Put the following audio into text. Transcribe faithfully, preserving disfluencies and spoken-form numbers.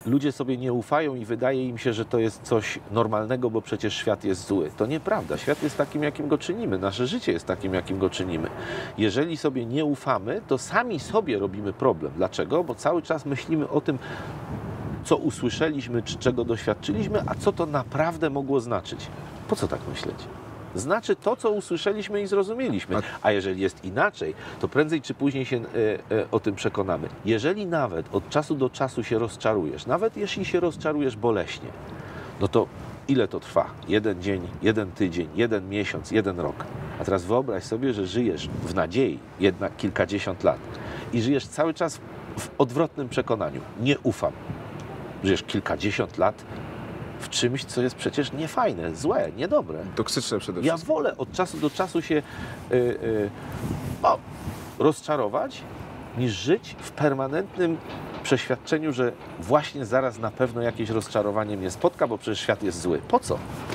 ludzie sobie nie ufają i wydaje im się, że to jest coś normalnego, bo przecież świat jest zły. To nieprawda. Świat jest takim, jakim go czynimy. Nasze życie jest takim, jakim go czynimy. Jeżeli sobie nie ufamy, to sami sobie robimy problem. Dlaczego? Bo cały czas myślimy o tym, co usłyszeliśmy, czy czego doświadczyliśmy, a co to naprawdę mogło znaczyć. Po co tak myśleć? Znaczy to, co usłyszeliśmy i zrozumieliśmy. A jeżeli jest inaczej, to prędzej czy później się e, e, o tym przekonamy. Jeżeli nawet od czasu do czasu się rozczarujesz, nawet jeśli się rozczarujesz boleśnie, no to ile to trwa? Jeden dzień, jeden tydzień, jeden miesiąc, jeden rok. A teraz wyobraź sobie, że żyjesz w nadziei jednak kilkadziesiąt lat i żyjesz cały czas w odwrotnym przekonaniu. Nie ufam. Żyjesz kilkadziesiąt lat w czymś, co jest przecież niefajne, złe, niedobre. Toksyczne przede Ja wszystkim. wolę od czasu do czasu się y, y, o, rozczarować, niż żyć w permanentnym przeświadczeniu, że właśnie zaraz na pewno jakieś rozczarowanie mnie spotka, bo przecież świat jest zły. Po co?